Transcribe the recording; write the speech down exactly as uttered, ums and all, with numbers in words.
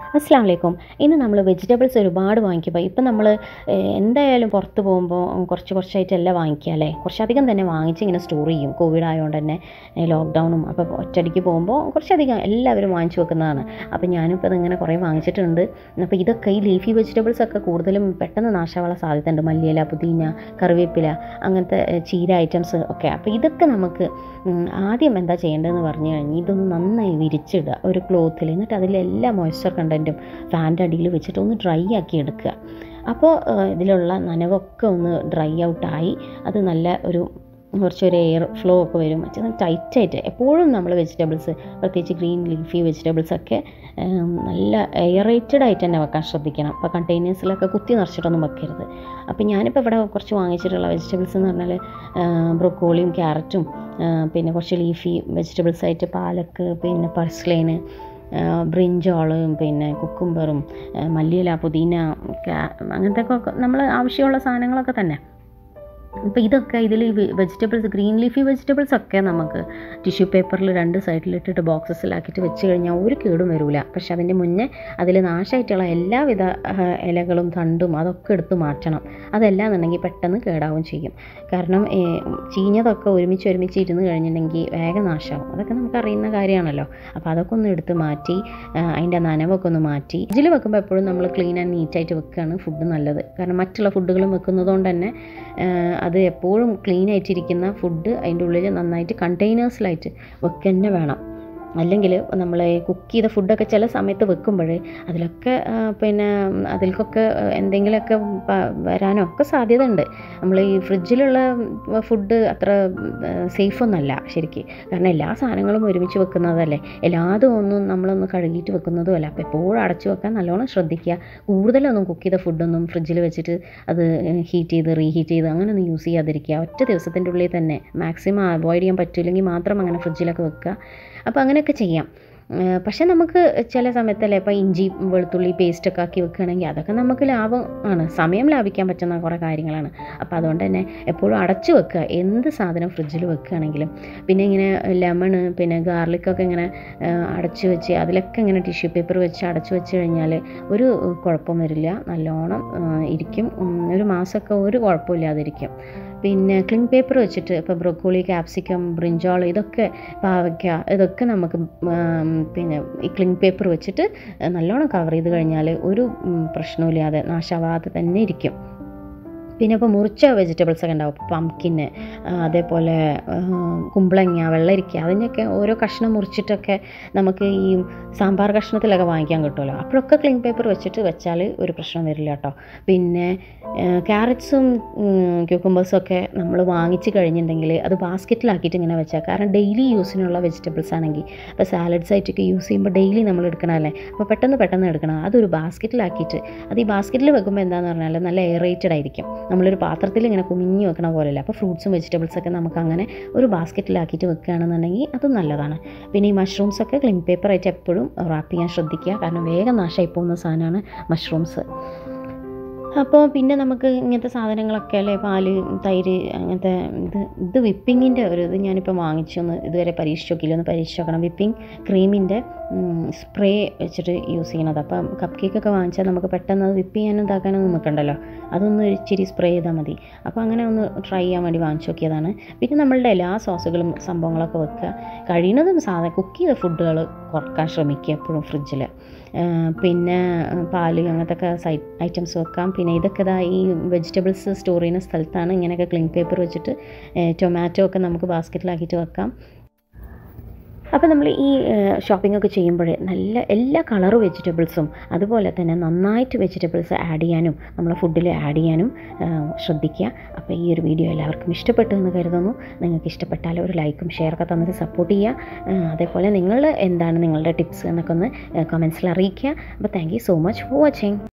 അസ്സലാമു അലൈക്കും. ഇന്ന് നമ്മൾ വെജിറ്റബിൾസ് ഒരുപാട് വാങ്ങിക്കുമ്പോൾ ഇപ്പം നമ്മൾ എന്തായാലും പുറത്ത് പോകുമ്പോൾ കുറച്ച് കുറച്ചായിട്ടല്ല വാങ്ങിക്കുക അല്ലേ, കുറച്ചധികം തന്നെ വാങ്ങിച്ച് ഇങ്ങനെ സ്റ്റോർ ചെയ്യും. കോവിഡ് ആയതുകൊണ്ട് തന്നെ ലോക്ക്ഡൗണും അപ്പോൾ ഒറ്റയടിക്ക് പോകുമ്പോൾ കുറച്ചധികം എല്ലാവരും വാങ്ങിച്ചു വെക്കുന്നതാണ്. അപ്പോൾ ഞാനിപ്പോൾ ഇതിങ്ങനെ കുറേ വാങ്ങിച്ചിട്ടുണ്ട്. അപ്പോൾ ഇതൊക്കെ ഈ ലീഫി വെജിറ്റബിൾസ് ഒക്കെ കൂടുതലും പെട്ടെന്ന് നാശാവാനുള്ള സാധ്യതയുണ്ട്. മല്ലിയില, പുതിന, കറിവേപ്പില, അങ്ങനത്തെ ചീര ഐറ്റംസ് ഒക്കെ. അപ്പോൾ ഇതൊക്കെ നമുക്ക് ആദ്യം എന്താ ചെയ്യേണ്ടതെന്ന് പറഞ്ഞു കഴിഞ്ഞാൽ ഇതൊന്ന് നന്നായി വിരിച്ചിടുക ഒരു ക്ലോത്തിൽ. എന്നിട്ട് അതിലെല്ലാ മോയ്സ്ചർ കണ്ടൻറ്റും ഫാൻ്റെ അടിയിൽ വെച്ചിട്ട് ഒന്ന് ഡ്രൈ ആക്കി എടുക്കുക. അപ്പോൾ ഇതിലുള്ള നനവൊക്കെ ഒന്ന് ഡ്രൈ ഔട്ടായി അത് നല്ല ഒരു കുറച്ചൊരു എയർ ഫ്ലോ ഒക്കെ വരും. ടൈറ്റായിട്ട് എപ്പോഴും നമ്മൾ വെജിറ്റബിൾസ്, പ്രത്യേകിച്ച് ഗ്രീൻ ലീഫി വെജിറ്റബിൾസൊക്കെ നല്ല എയറേറ്റഡ് ആയിട്ട് തന്നെ വെക്കാൻ ശ്രദ്ധിക്കണം. അപ്പോൾ കണ്ടെയ്നേഴ്സിലൊക്കെ കുത്തി നിറച്ചിട്ടൊന്നും വെക്കരുത്. അപ്പോൾ ഞാനിപ്പോൾ ഇവിടെ കുറച്ച് വാങ്ങിച്ചിട്ടുള്ള വെജിറ്റബിൾസ് എന്ന് പറഞ്ഞാൽ ബ്രൊക്കോളിയും ക്യാരറ്റും പിന്നെ കുറച്ച് ലീഫി വെജിറ്റബിൾസ് ആയിട്ട് പാലക്ക്, പിന്നെ പർസ്ലൈന്, ബ്രിഞ്ചോൾ, പിന്നെ കുക്കുംബറും, മല്ലിയില, പുതിന, അങ്ങനത്തെ ഒക്കെ നമ്മൾ ആവശ്യമുള്ള സാധനങ്ങളൊക്കെ തന്നെ. അപ്പോൾ ഇതൊക്കെ ഇതിൽ ഈ വെജിറ്റബിൾസ്, ഗ്രീൻ ലീഫി വെജിറ്റബിൾസ് ഒക്കെ നമുക്ക് ടിഷ്യൂ പേപ്പറിൽ രണ്ട് സൈഡിലിട്ടിട്ട് ബോക്സസിലാക്കിയിട്ട് വെച്ച് കഴിഞ്ഞാൽ ഒരു കേടും വരില്ല. പക്ഷെ അതിൻ്റെ മുന്നേ അതിൽ നാശമായിട്ടുള്ള എല്ലാവിധ ഇലകളും തണ്ടും അതൊക്കെ എടുത്ത് മാറ്റണം. അതല്ലാന്നുണ്ടെങ്കിൽ പെട്ടെന്ന് കേടാവും ചെയ്യും. കാരണം ചീഞ്ഞതൊക്കെ ഒരുമിച്ച് ഒരുമിച്ച് ഇരുന്ന് കഴിഞ്ഞിട്ടുണ്ടെങ്കിൽ വേഗം നാശമാവും. അതൊക്കെ നമുക്കറിയുന്ന കാര്യമാണല്ലോ. അപ്പോൾ അതൊക്കെ ഒന്ന് എടുത്ത് മാറ്റി അതിൻ്റെ നനവൊക്കെ ഒന്ന് മാറ്റി ഫ്രിഡ്ജിൽ വെക്കുമ്പോൾ എപ്പോഴും നമ്മൾ ക്ലീൻ ആൻഡ് നീറ്റായിട്ട് വെക്കുകയാണ് ഫുഡ് നല്ലത്. കാരണം മറ്റുള്ള ഫുഡുകളും വെക്കുന്നതുകൊണ്ട് തന്നെ അത് എപ്പോഴും ക്ലീൻ ആയിട്ടിരിക്കുന്ന ഫുഡ് അതിൻ്റെ ഉള്ളിൽ നന്നായിട്ട് കണ്ടെയ്നേഴ്സിലായിട്ട് വെക്കുക തന്നെ വേണം. അല്ലെങ്കിൽ നമ്മൾ കുക്ക് ചെയ്ത ഫുഡൊക്കെ ചില സമയത്ത് വെക്കുമ്പോൾ അതിലൊക്കെ പിന്നെ അതിൽക്കൊക്കെ എന്തെങ്കിലുമൊക്കെ വരാനോ ഒക്കെ സാധ്യത ഉണ്ട്. നമ്മൾ ഈ ഫ്രിഡ്ജിലുള്ള ഫുഡ് അത്ര സേഫൊന്നുമല്ല ശരിക്കും. കാരണം എല്ലാ സാധനങ്ങളും ഒരുമിച്ച് വെക്കുന്നതല്ലേ, എല്ലാതും ഒന്നും നമ്മളൊന്ന് കഴുകിയിട്ട് വെക്കുന്നതും അല്ല. അപ്പോൾ എപ്പോഴും അടച്ചു വെക്കാൻ നല്ലോണം ശ്രദ്ധിക്കുക. കൂടുതലൊന്നും കുക്ക് ചെയ്ത ഫുഡൊന്നും ഫ്രിഡ്ജിൽ വെച്ചിട്ട് അത് ഹീറ്റ് ചെയ്ത് റീഹീറ്റ് ചെയ്ത് അങ്ങനെയൊന്നും യൂസ് ചെയ്യാതിരിക്കുക. ഒറ്റ ദിവസത്തിൻ്റെ ഉള്ളിൽ തന്നെ മാക്സിമം അവോയ്ഡ് ചെയ്യാൻ പറ്റില്ലെങ്കിൽ മാത്രം അങ്ങനെ ഫ്രിഡ്ജിലൊക്കെ വെക്കുക. അപ്പോൾ അങ്ങനെയൊക്കെ ചെയ്യാം. പക്ഷേ നമുക്ക് ചില സമയത്തല്ലേ ഇപ്പോൾ ഇഞ്ചി വെളുത്തുള്ളി പേസ്റ്റൊക്കെ ആക്കി വെക്കുകയാണെങ്കിൽ അതൊക്കെ നമുക്ക് ലാഭം ആണ്, സമയം ലാഭിക്കാൻ പറ്റുന്ന കുറേ കാര്യങ്ങളാണ്. അപ്പോൾ അതുകൊണ്ട് തന്നെ എപ്പോഴും അടച്ചു വെക്കുക എന്ത് സാധനം ഫ്രിഡ്ജിൽ വെക്കുകയാണെങ്കിലും. പിന്നെ ഇങ്ങനെ ലെമണ്, പിന്നെ ഗാർലിക്കൊക്കെ ഇങ്ങനെ അടച്ചു വെച്ച് അതിലൊക്കെ ഇങ്ങനെ ടിഷ്യൂ പേപ്പർ വെച്ച് അടച്ചു വെച്ച് കഴിഞ്ഞാൽ ഒരു കുഴപ്പം വരില്ല, നല്ലോണം ഇരിക്കും. ഒരു മാസമൊക്കെ ഒരു കുഴപ്പമില്ലാതിരിക്കും. പിന്നെ ക്ലിങ് പേപ്പർ വെച്ചിട്ട് ഇപ്പോൾ ബ്രൊക്കോളി, ക്യാപ്സിക്കം, ബ്രിഞ്ചോൾ, ഇതൊക്കെ പാവയ്ക്ക, ഇതൊക്കെ നമുക്ക് പിന്നെ ഈ ക്ലിങ് പേപ്പർ വെച്ചിട്ട് നല്ലോണം കവർ ചെയ്ത് കഴിഞ്ഞാൽ ഒരു പ്രശ്നമില്ലാതെ നാശാവാതെ തന്നെ ഇരിക്കും. പിന്നെ ഇപ്പോൾ മുറിച്ച വെജിറ്റബിൾസ് ഒക്കെ ഉണ്ടാവും, പംകിന്, അതേപോലെ കുമ്പളങ്ങ, വെള്ളരിക്ക, അതിനൊക്കെ ഓരോ കഷ്ണം മുറിച്ചിട്ടൊക്കെ നമുക്ക് ഈ സാമ്പാർ കഷ്ണത്തിലൊക്കെ വാങ്ങിക്കാൻ കിട്ടുമല്ലോ. അപ്പോഴൊക്കെ ക്ലിങ് പേപ്പർ വെച്ചിട്ട് വെച്ചാൽ ഒരു പ്രശ്നം വരില്ല കേട്ടോ. പിന്നെ ക്യാരറ്റ്സും ക്യൂക്കമ്പേഴ്സും ഒക്കെ നമ്മൾ വാങ്ങിച്ച് കഴിഞ്ഞിട്ടുണ്ടെങ്കിൽ അത് ബാസ്ക്കറ്റിലാക്കിയിട്ട് ഇങ്ങനെ വെച്ചാൽ, കാരണം ഡെയിലി യൂസിനുള്ള വെജിറ്റബിൾസ് ആണെങ്കിൽ ഇപ്പോൾ സാലഡ്സ് ആയിട്ടൊക്കെ യൂസ് ചെയ്യുമ്പോൾ ഡെയിലി നമ്മൾ എടുക്കണമല്ലേ, അപ്പോൾ പെട്ടെന്ന് പെട്ടെന്ന് എടുക്കണം. അതൊരു ബാസ്ക്കറ്റിലാക്കിയിട്ട് അത് ഈ ബാസ്ക്കറ്റിൽ വെക്കുമ്പോൾ എന്താണെന്ന് പറഞ്ഞാൽ നല്ല എയറേറ്റഡ് ആയിരിക്കും. നമ്മളൊരു പാത്രത്തിൽ ഇങ്ങനെ കുമിഞ്ഞ് വെക്കണ പോലെയല്ല. അപ്പോൾ ഫ്രൂട്ട്സും വെജിറ്റബിൾസൊക്കെ നമുക്ക് അങ്ങനെ ഒരു ബാസ്ക്കറ്റിലാക്കിയിട്ട് വെക്കുകയാണെന്നുണ്ടെങ്കിൽ അത് നല്ലതാണ്. പിന്നെ ഈ മഷ്റൂംസൊക്കെ ക്ലിങ് പേപ്പറായിട്ട് എപ്പോഴും റാപ്പ് ചെയ്യാൻ ശ്രദ്ധിക്കുക. കാരണം വേഗം നാശമായി പോകുന്ന സാധനമാണ് മഷ്റൂംസ്. അപ്പോൾ പിന്നെ നമുക്ക് ഇങ്ങനത്തെ സാധനങ്ങളൊക്കെ അല്ലേ, പാല്, തൈര്, അങ്ങനത്തെ ഇത് ഇത് വിപ്പിങ്ങിൻ്റെ ഒരു ഇത് ഞാനിപ്പോൾ വാങ്ങിച്ചൊന്ന് ഇതുവരെ പരീക്ഷിച്ച് നോക്കിയില്ല, ഒന്ന് പരീക്ഷിച്ച് നോക്കണം. വിപ്പിംഗ് ക്രീമിൻ്റെ സ്പ്രേ വെച്ചിട്ട് യൂസ് ചെയ്യണത്. അപ്പം കപ്പ് കേക്കൊക്കെ വാങ്ങിച്ചാൽ നമുക്ക് പെട്ടെന്ന് അത് വിപ്പ് ചെയ്യാനും ഇതാക്കാനൊന്നും നിൽക്കണ്ടല്ലോ, അതൊന്ന് ഇച്ചിരി സ്പ്രേ ചെയ്താൽ മതി. അപ്പോൾ അങ്ങനെ ഒന്ന് ട്രൈ ചെയ്യാൻ വേണ്ടി വാങ്ങിച്ച് നോക്കിയതാണ്. പിന്നെ നമ്മളുടെ എല്ലാ സോസുകളും സംഭവങ്ങളൊക്കെ വെക്കുക. കഴിയുന്നതും സാധനം കുക്ക് ചെയ്ത ഫുഡുകൾ കുറക്കാൻ ശ്രമിക്കുക എപ്പോഴും ഫ്രിഡ്ജിൽ. പിന്നെ പാല്, അങ്ങനത്തെ സൈ ഐറ്റംസ് വെക്കാം. പിന്നെ ഇതൊക്കെ ഇതാ ഈ വെജിറ്റബിൾസ് സ്റ്റോർ ചെയ്യുന്ന സ്ഥലത്താണ് ഇങ്ങനെയൊക്കെ ക്ലിങ് പേപ്പർ വെച്ചിട്ട് ടൊമാറ്റോ ഒക്കെ നമുക്ക് ബാസ്ക്കറ്റിലാക്കിയിട്ട് വെക്കാം. അപ്പോൾ നമ്മൾ ഈ ഷോപ്പിംഗ് ഒക്കെ ചെയ്യുമ്പോൾ നല്ല എല്ലാ കളർ വെജിറ്റബിൾസും അതുപോലെ തന്നെ നന്നായിട്ട് വെജിറ്റബിൾസ് ആഡ് ചെയ്യാനും നമ്മളെ ഫുഡിൽ ആഡ് ചെയ്യാനും ശ്രദ്ധിക്കുക. അപ്പോൾ ഈ ഒരു വീഡിയോ എല്ലാവർക്കും ഇഷ്ടപ്പെട്ടു എന്ന് കരുതുന്നു. നിങ്ങൾക്ക് ഇഷ്ടപ്പെട്ടാൽ ഒരു ലൈക്കും ഷെയറൊക്കെ തന്നിട്ട് സപ്പോർട്ട് ചെയ്യുക. അതേപോലെ നിങ്ങൾ എന്താണ് നിങ്ങളുടെ ടിപ്സ് എന്നൊക്കെ ഒന്ന് കമൻസിൽ അറിയിക്കുക. അപ്പോൾ thank you so much for watching.